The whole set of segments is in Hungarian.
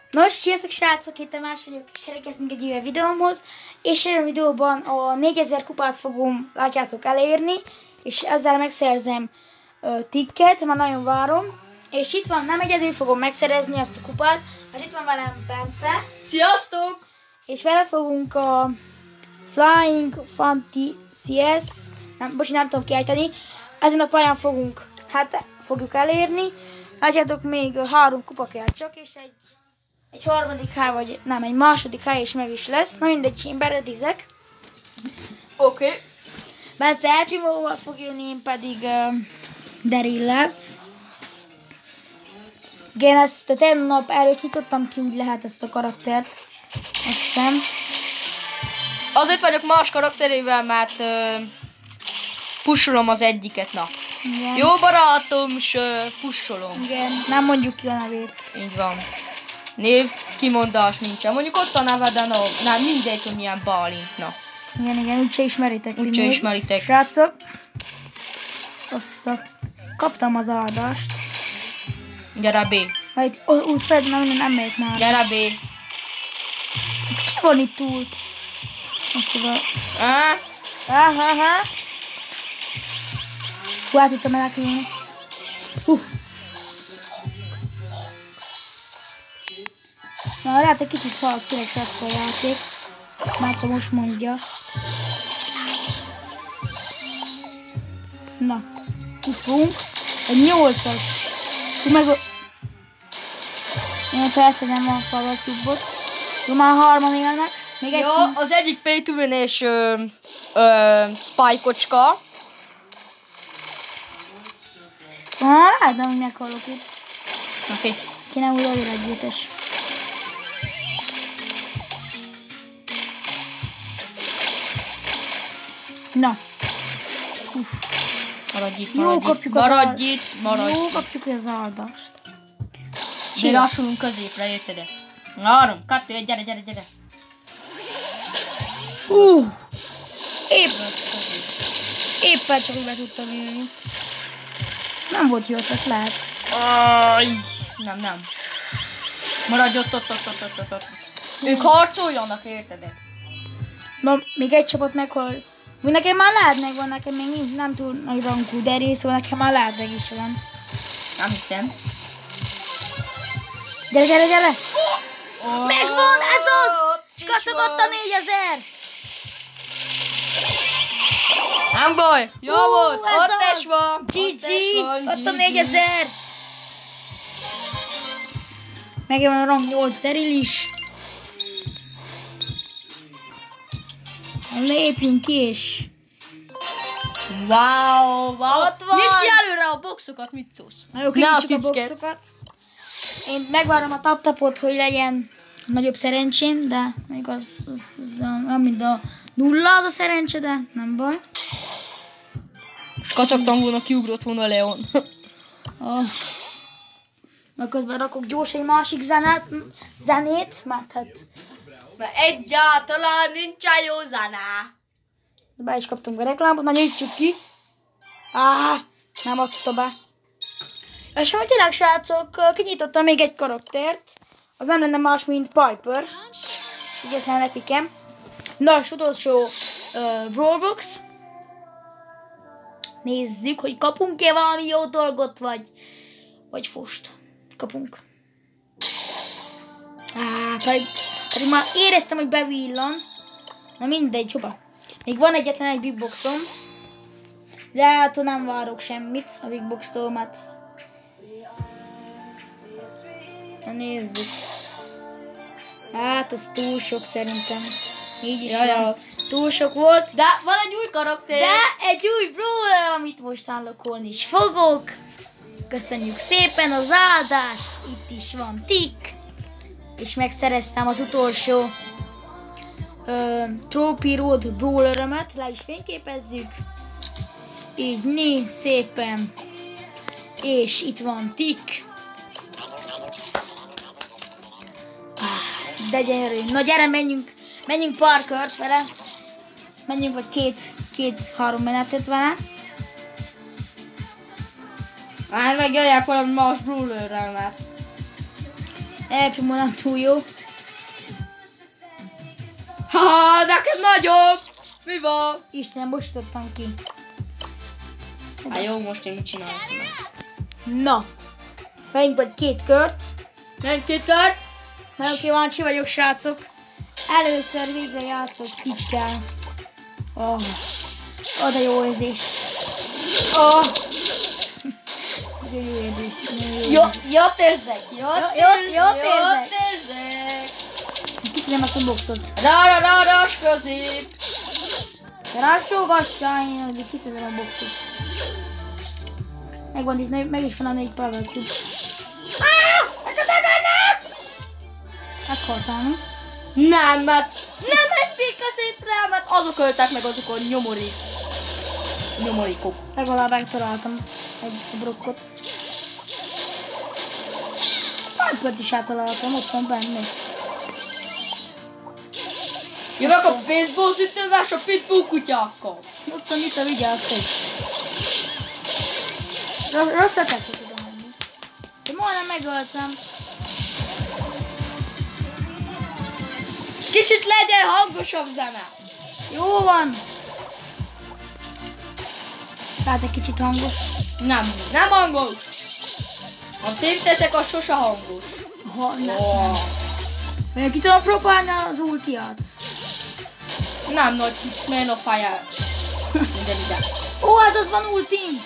Nos, sziasztok srácok, itt a Más vagyok, és elkezdünk egy új videómhoz, és ebben a videóban a 4000 kupát fogom, látjátok, elérni, és ezzel megszerzem tikket, már nagyon várom, és itt van, nem egyedül fogom megszerezni azt a kupát, mert itt van velem Bence. Sziasztok! És vele fogunk a Flying Fantasies, nem tudom kiejteni, ezen a pályán fogjuk elérni. Látjátok, még 3 kupa kell csak, és egy harmadik hely, vagy nem, egy második hely is meg is lesz. Na mindegy, én beredizek. Oké. Bence El Primóval fog jönni, én pedig Darryllel. Igen, ezt a tegnap előtt nyitottam ki, úgy lehet ezt a karaktert. Azt hiszem. Azért vagyok más karakterével, mert pusolom az egyiket, na. Igen. Jó barátom, és pusolom. Igen, nem mondjuk ki a nevét. Így van. Név kimondás nincsen. Mondjuk ott a neve, de nem mindegy, hogy milyen Bálint, na. Igen, úgyse ismeritek. Úgyse ismeritek. Srácok, kaptam az áldást. Gyere B. Majd úgy Fred, nem megyek már. Gyere B. Ki van itt túl? Akkor Hú, át tudtam elkülni. Na, lehet egy kicsit halk, tényleg srácok a játék. Máca most mondja. Na, itt fogunk. Egy 8-as. Én felszedem a Power Cube-ot. Jó, már 3-an élnek. Még egy jó, az egyik pay to win és Spike-ocska. Látom, hogy meghalok itt. Na fél. Kéne újra együttes. Na. Maradj itt, Jó, maradj Jó, kapjuk az áldást. Mi lassulunk középre, érted? 3, 2, 1, gyere. Éppen csak úgy be tudtam ülni. Nem volt jó ötlet, lehet. Nem. Maradj ott. Ők harcoljanak, érted? Na, még egy csapat meghal. Nekem már lehet megvan, nekem még nem túl nagy rankú Darry, szóval nekem már lehet meg is van. Nem hiszem. Gyere! Megvan, ez az! És kacagott a 4000! Nem baj, jó volt, ott is van. GG, ott a 4000! Megvan a rank 8 Darryl is. Lépjünk ki és... Wow. Ott van. Nyisd ki előre a boxokat, mit szólsz? Na jó, kinyitjuk a boxokat. Én megvárom a tapot, hogy legyen nagyobb szerencsém, de még az olyan, mint a 0 az a szerencse, de nem baj. És kacagtam volna, kiugrott volna Leon. Meg közben rakok gyors egy másik zenét, mert hát... Mert egyáltalán nincsen jó zene. Be is kaptunk a reklámot, na nyitjuk ki. Nem adta be. És most tényleg srácok, kinyitottam még egy karaktert. Az nem lenne más, mint Piper. És egyetlen epikem. Na, és utolsó Brawlbox. Nézzük, hogy kapunk-e valami jó dolgot, vagy fost. Kapunk. Pedig már éreztem, hogy bevillan. Na mindegy, hoppá. Még van egyetlen egy big boxom. De hát nem várok semmit a big box-tól, mert... Na nézzük. Hát az túl sok szerintem. Így is van. Túl sok volt. De van egy új karakter. De egy új brawler, amit most unlockolni is fogok. Köszönjük szépen az áldást. Itt is van Tick. És megszereztem az utolsó Trophy Road Brawler-ömet. Le is fényképezzük. Így szépen. És itt van Tick. De gyere, na gyere, menjünk parkört vele. Menjünk vagy 2-3 menetet vele. Már megjöjjek valami más brawlerrel, mert El Primo nem túl jó. Haha, nekem nagyobb! Mi van? Istenem, bosítottam ki. Hát jó, most én mit csinálok? Na, vegyünk vagy 2 kört. Nem 2 kör? Nagyon kíváncsi vagyok, srácok. Először végre játszok tikkel. Oh. Oda jó érzés. Oh. Jó érzés. Jót érzek, jót érzek. érzek. Kiszedem azt a boxot. Rárás közép. Rácsógassál, én addig kiszedem a boxot. Megvan itt, meg is van a 4 paragatjuk. Meghaltál, mi? Nem, mert nem egy pika szép rá, mert azok öltek meg azok a nyomorékok. Legalább megtaláltam egy blokkot. Minecraft is áttaláltam, ott van benne. Jövök a baseball szütővel és a pitbull kutyákkal. Ott van itt a vigyázz is. Rossz letettet tudom menni. De majdnem megöltem. Kicsit legyen hangosabb zene. Jó van. Hát egy kicsit hangos. Nem hangos. Ha én teszek, az sose hangos. Ha, nem. Ki tudom próbálni az ultiát. Nem nagy, man of fire. Minden ide. Ó, hát az van ultim.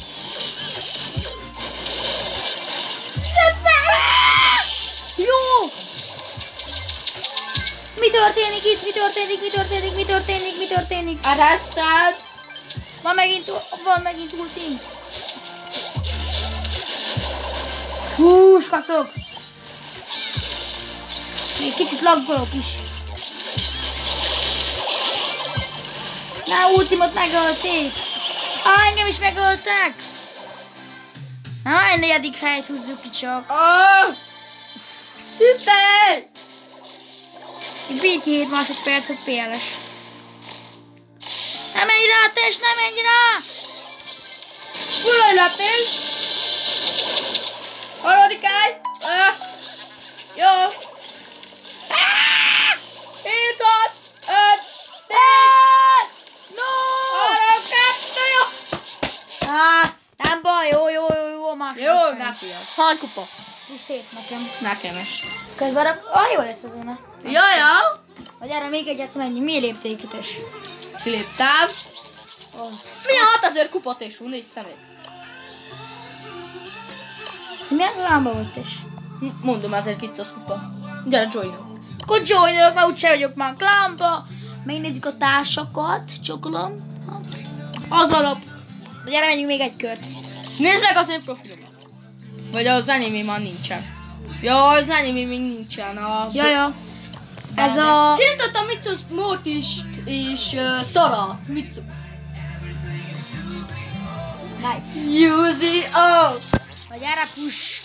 Jó! Mi történik itt? Mi történik? Arreszed! Van megint ultim. Hú, skacok! Még kicsit laggolok is. Na, ultimot megölték. Engem is megöltek. Na, egy 4. helyet húzzuk ki csak. Szütej! Bírt ki 7 másodpercet PLS. Nem menj rá, test, nem menj rá! Hol lettél? Harmadik hely? Jó. 7, 6, 5, 4, No! 3, 2, jó! Nem baj, jó, másodperc. Jó, ne fiam. 6 kupa. Szép nekem. Nekem is. Közben jó lesz az zóna. Ja. Vagy erre még egyet menjünk. Miért lépték itt is? Léptem. Mi a 6000 kupa tesó, nézd szemét. Milyen lámba volt is? Mondom, 1200 kupa. Gyere, joinok. Akkor joinolok, mert úgyse vagyok már klámba. Megnézzük a társakat. Csokolom. Az alap. De gyere, menjünk még egy kört. Nézd meg az én profilomat. Vagy az enyémé már nincsen. Ja, az enyémé még nincsen. Ja. Ez a... Kinyitottam Micos Mortis és Tara. Micos. Nice. Yuzi, oh! Vagy gyere, push.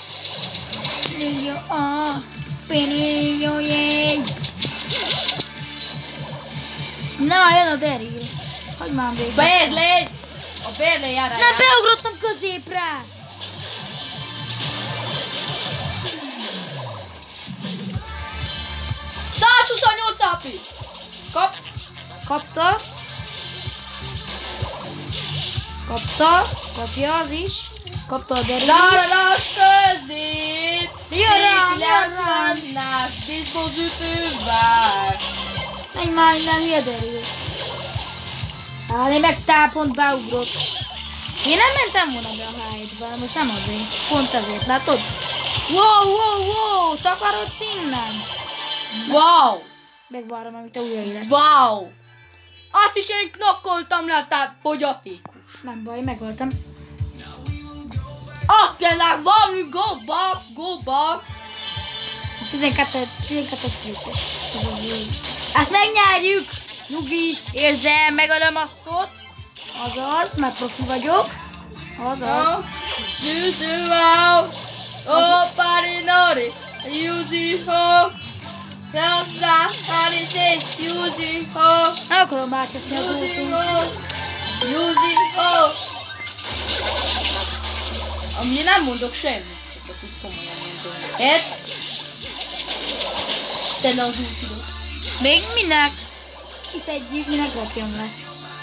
Jó, jéj. Nem, jön a Daryl. Hogy már végig. Berlé! A Berlé jár. Nem, beugrottam középre. Api! Kapta. Kapja az is. Kapta a Daryl. Záralás közét! Jön rám! 90-es bizbozütővel! Menj már innen, hülye Daryl. Én meg tápont beugrott. Én nem mentem volna be a Hyde-be, most nem azért. Pont ezért, látod? Wow, takarodsz innen. Wow! Megvárom, amit te újra élet. Wow! Azt is én knokkoltam le, tehát fogyatékos. Nem baj, megöltem. Tényleg valami, go back! 12-es lépés. Ez az jó. Ezt megnyerjük! Nyugi, érzem, megölöm azt ott. Azaz, mert profi vagyok. Azaz. Yuzi ho! Oh, parinori! Yuzi ho! Szakra, parisé! Yuzi ho! Nem akarom bácsaszni az Yuzi úton. ho! Yuzi ho! Ami nem mondok semmit, csak úgy komolyan mondom. tenne az ultidot. Még minek? Kiszedjük, minek rakjam le.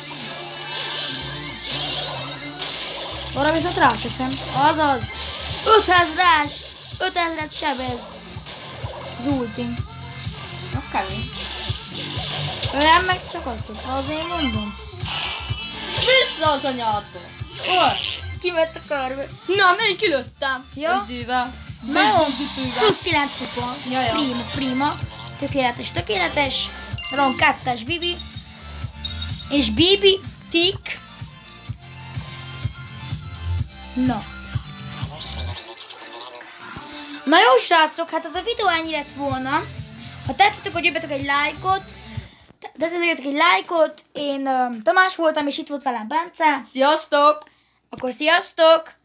Arra viszont ráteszem. Azaz. 5000-es. 5000-et sebez. Az ultim. Na kemény. Nem meg csak azt tudta, azért mondom. Vissza az anyádba. Kivett a karba. Na, még kilőttem. Ja. Ezével. Na jó, plusz 9 kupa. Jaja. Prima. Tökéletes. Ron 2-es Bibi. És Bibi, Tik. Na. Na jó srácok, hát ez a videó ennyi lett volna. Ha tetszettek, hogy jöjjetek egy lájkot. Én Tamás voltam, és itt volt velem Bence. Sziasztok! Akkor sziasztok!